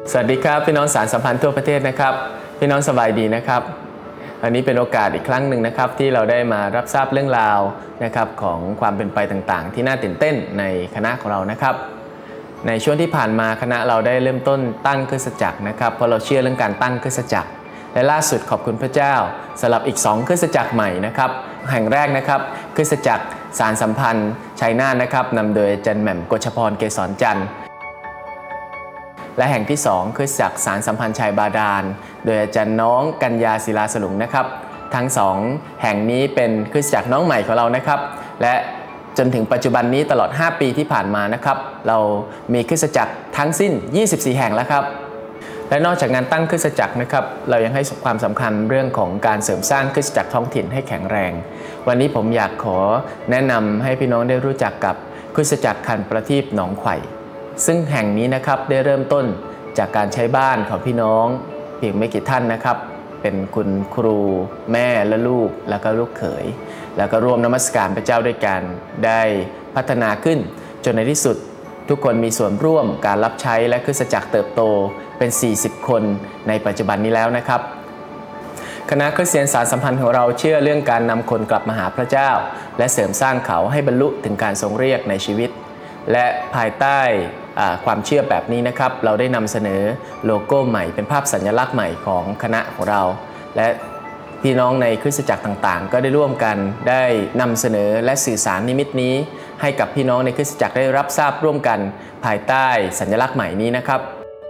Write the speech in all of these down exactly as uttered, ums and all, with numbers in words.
สวัสดีครับพี่น้องสารสัมพันธ์ทั่วประเทศนะครับพี่น้องสบายดีนะครับอันนี้เป็นโอกาสอีกครั้งหนึ่งนะครับที่เราได้มารับทราบเรื่องราวนะครับของความเป็นไปต่างๆที่น่าตื่นเต้นในคณะของเรานะครับในช่วงที่ผ่านมาคณะเราได้เริ่มต้นตั้งคริสตจักรนะครับเพราะเราเชื่อเรื่องการตั้งคริสตจักรและล่าสุดขอบคุณพระเจ้าสำหรับอีกสองคริสตจักรใหม่นะครับแห่งแรกนะครับคริสตจักรสารสัมพันธ์ชัยนาทนะครับนำโดยอาจารย์แหม่มกฤษพรเกษรจันทร์และแห่งที่สองคือจักรสารสัมพันธ์ชายบาดาลโดยอาจารย์น้องกัญญาศิลาสลุงนะครับทั้งสองแห่งนี้เป็นคริสตจักรน้องใหม่ของเรานะครับและจนถึงปัจจุบันนี้ตลอดห้าปีที่ผ่านมานะครับเรามีคริสตจักรทั้งสิ้นยี่สิบสี่แห่งแล้วครับและนอกจากงานตั้งคริสตจักรนะครับเรายังให้ความสำคัญเรื่องของการเสริมสร้างคริสตจักรท้องถิ่นให้แข็งแรงวันนี้ผมอยากขอแนะนำให้พี่น้องได้รู้จักกับคริสตจักรคันประทีปหนองไข่ซึ่งแห่งนี้นะครับได้เริ่มต้นจากการใช้บ้านของพี่น้องเพียงไม่กี่ท่านนะครับเป็นคุณครูแม่และลูกแล้วก็ลูกเขยแล้วก็ร่วมนมัสการพระเจ้าด้วยกันได้พัฒนาขึ้นจนในที่สุดทุกคนมีส่วนร่วมการรับใช้และคริสตจักรเติบโตเป็นสี่สิบคนในปัจจุบันนี้แล้วนะครับคณะคริสเตียนสารสัมพันธ์ของเราเชื่อเรื่องการนำคนกลับมาหาพระเจ้าและเสริมสร้างเขาให้บรรลุถึงการทรงเรียกในชีวิตและภายใต้ความเชื่อแบบนี้นะครับเราได้นำเสนอโลโก้ใหม่เป็นภาพสัญลักษณ์ใหม่ของคณะของเราและพี่น้องในคริสตจักรต่างๆก็ได้ร่วมกันได้นำเสนอและสื่อสารนิมิตนี้ให้กับพี่น้องในคริสตจักรได้รับทราบร่วมกันภายใต้สัญลักษณ์ใหม่นี้นะครับ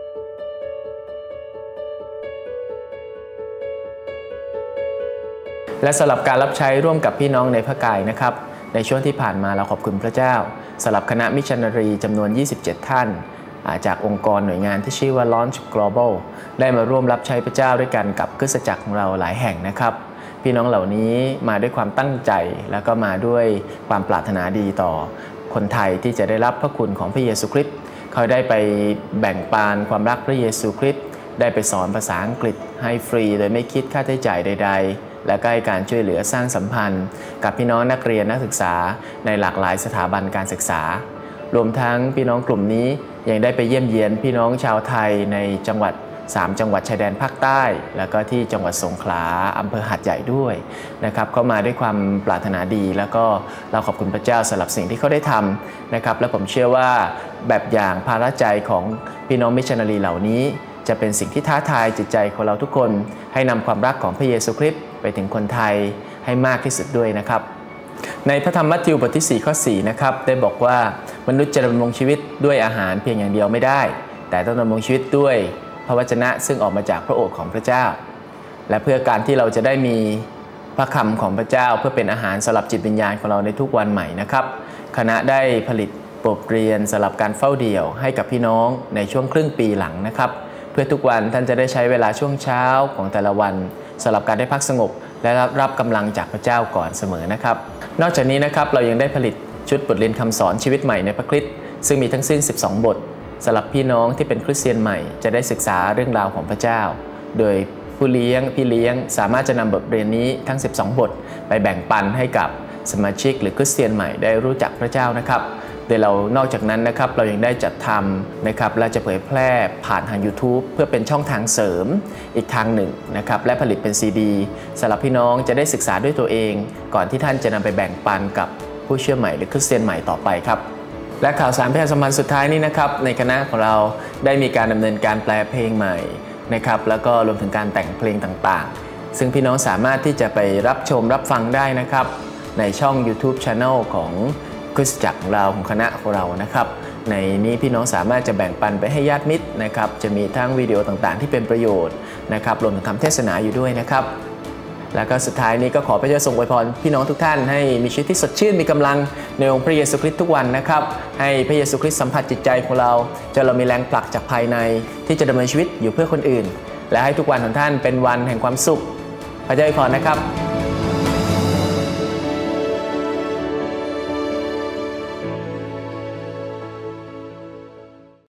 และสำหรับการรับใช้ร่วมกับพี่น้องในพระกายนะครับในช่วงที่ผ่านมาเราขอบคุณพระเจ้าสำหรับคณะมิชชันนารีจำนวนยี่สิบเจ็ดท่านจากองค์กรหน่วยงานที่ชื่อว่า Launch Global ได้มาร่วมรับใช้พระเจ้าด้วยกันกับคริสตจักรของเราหลายแห่งนะครับพี่น้องเหล่านี้มาด้วยความตั้งใจแล้วก็มาด้วยความปรารถนาดีต่อคนไทยที่จะได้รับพระคุณของพระเยซูคริสต์เขาได้ไปแบ่งปันความรักพระเยซูคริสต์ได้ไปสอนภาษาอังกฤษให้ฟรีโดยไม่คิดค่าใช้จ่ายใดๆและก็ให้การช่วยเหลือสร้างสัมพันธ์กับพี่น้องนักเรียนนักศึกษาในหลากหลายสถาบันการศึกษารวมทั้งพี่น้องกลุ่มนี้ยังได้ไปเยี่ยมเยียนพี่น้องชาวไทยในจังหวัดสามจังหวัดชายแดนภาคใต้แล้วก็ที่จังหวัดสงขลาอำเภอหาดใหญ่ด้วยนะครับเข้ามาด้วยความปรารถนาดีแล้วก็เราขอบคุณพระเจ้าสำหรับสิ่งที่เขาได้ทำนะครับและผมเชื่อว่าแบบอย่างภาระใจของพี่น้องมิชชันนารีเหล่านี้จะเป็นสิ่งที่ท้าทายจิตใจของเราทุกคนให้นำความรักของพระเยซูคริสต์ไปถึงคนไทยให้มากที่สุดด้วยนะครับในพระธรรมมัทธิวบทที่สี่ข้อสี่นะครับได้บอกว่ามนุษย์จะดำรงชีวิตด้วยอาหารเพียงอย่างเดียวไม่ได้แต่ต้องดำรงชีวิตด้วยพระวจนะซึ่งออกมาจากพระโอษฐ์ของพระเจ้าและเพื่อการที่เราจะได้มีพระคำของพระเจ้าเพื่อเป็นอาหารสำหรับจิตวิญญาณของเราในทุกวันใหม่นะครับคณะได้ผลิตบทเรียนสำหรับการเฝ้าเดี่ยวให้กับพี่น้องในช่วงครึ่งปีหลังนะครับเพื่อทุกวันท่านจะได้ใช้เวลาช่วงเช้าของแต่ละวันสำหรับการได้พักสงบและรับรับกำลังจากพระเจ้าก่อนเสมอนะครับนอกจากนี้นะครับเรายังได้ผลิตชุดบทเรียนคำสอนชีวิตใหม่ในพระคริสต์ซึ่งมีทั้งสิ้นสิบสองบทสำหรับพี่น้องที่เป็นคริสเตียนใหม่จะได้ศึกษาเรื่องราวของพระเจ้าโดยผู้เลี้ยงพี่เลี้ยงสามารถจะนำบทเรียนนี้ทั้งสิบสองบทไปแบ่งปันให้กับสมาชิกหรือคริสเตียนใหม่ได้รู้จักพระเจ้านะครับโดยเรานอกจากนั้นนะครับเรายังได้จัดทำนะครับและจะเผยแพร่ผ่านทาง YouTube เพื่อเป็นช่องทางเสริมอีกทางหนึ่งนะครับและผลิตเป็นซีดีสำหรับพี่น้องจะได้ศึกษาด้วยตัวเองก่อนที่ท่านจะนำไปแบ่งปันกับผู้เชื่อใหม่หรือคริสเตียนใหม่ต่อไปครับและข่าวสารประชาสัมพันธ์สุดท้ายนี้นะครับในคณะของเราได้มีการดำเนินการแปลเพลงใหม่นะครับแล้วก็รวมถึงการแต่งเพลงต่างๆซึ่งพี่น้องสามารถที่จะไปรับชมรับฟังได้นะครับในช่อง YouTube Channel ของคริสตจักรของเราของคณะของเรานะครับในนี้พี่น้องสามารถจะแบ่งปันไปให้ญาติมิตรนะครับจะมีทั้งวิดีโอต่างๆที่เป็นประโยชน์นะครับรวมถึงคำเทศนาอยู่ด้วยนะครับแล้วก็สุดท้ายนี้ก็ขอพระเจ้าทรงอวยพรพี่น้องทุกท่านให้มีชีวิตที่สดชื่นมีกำลังในองค์พระเยซูคริสต์ทุกวันนะครับให้พระเยซูคริสต์สัมผัสจิตใจของเราจนเรามีแรงผลักจากภายในที่จะดำเนินชีวิตอยู่เพื่อคนอื่นและให้ทุกวันของท่านเป็นวันแห่งความสุขพระเจ้าอวยพรนะครับ